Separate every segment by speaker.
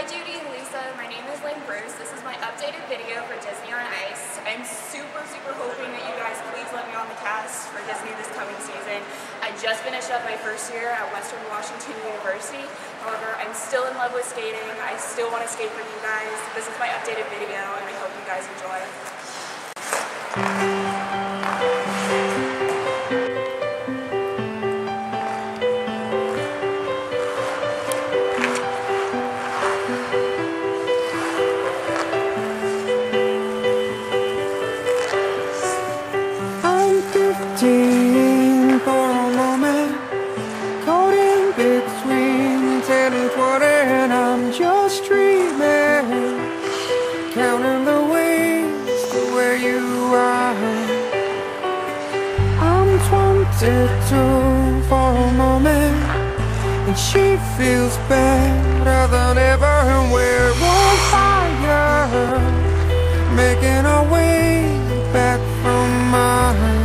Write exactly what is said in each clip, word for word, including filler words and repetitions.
Speaker 1: Hi Judy and Lisa, my name is Lynn Bruce. This is my updated video for Disney on Ice. I'm super, super hoping that you guys please let me on the cast for Disney this coming season. I just finished up my first year at Western Washington University. However, I'm still in love with skating. I still want to skate for you guys. This is my updated video and I hope you guys enjoy.
Speaker 2: For a moment, caught in between ten and twenty, and I'm just dreaming, counting the ways to where you are. I'm twenty-two for a moment, and she feels better than ever, and we're on fire, making our way back from mine.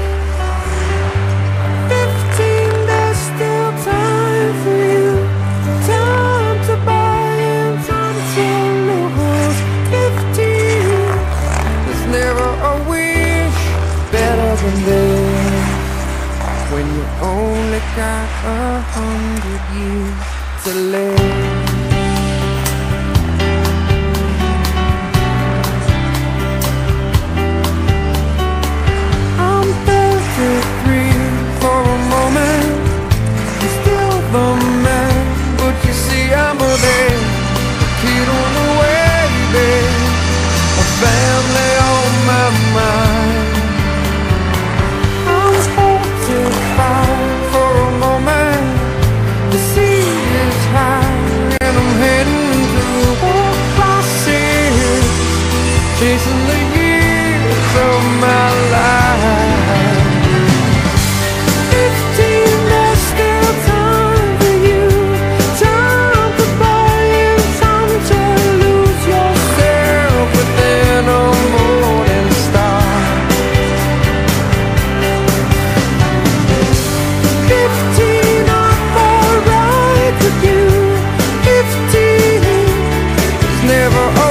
Speaker 2: When you only got a hundred years to live. I'm thirty-three for a moment, I'm still the man, but you see I'm a there, a kid on the way, babe, a family on my mind. Chasing the years of my life. Fifteen, there's still time for you, time to buy and time to lose yourself within a morning star. Fifteen, I'm alright with you. Fifteen, there's never a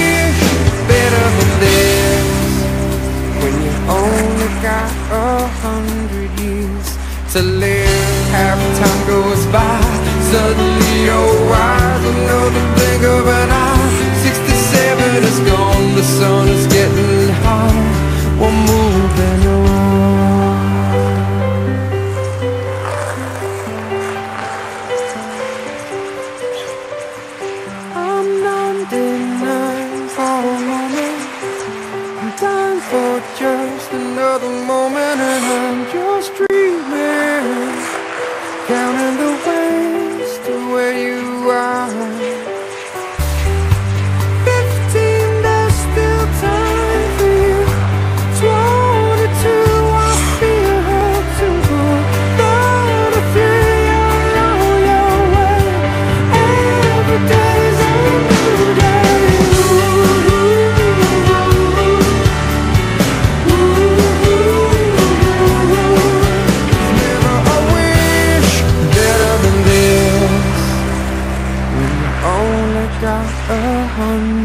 Speaker 2: got a hundred years to live. Half time goes by, suddenly you're wise, another blink of an eye. Sixty-seven is gone, the sun is getting hot, we're moving on. I'm ninety-nine for a moment, I'm dying for just another moment, and I'm just dreaming, counting the ways to where you are. Fifteen, there's still time for you. Twenty-two, I feel her too. Thirty-three, you're on your way. Every day's a new day. Got a hundred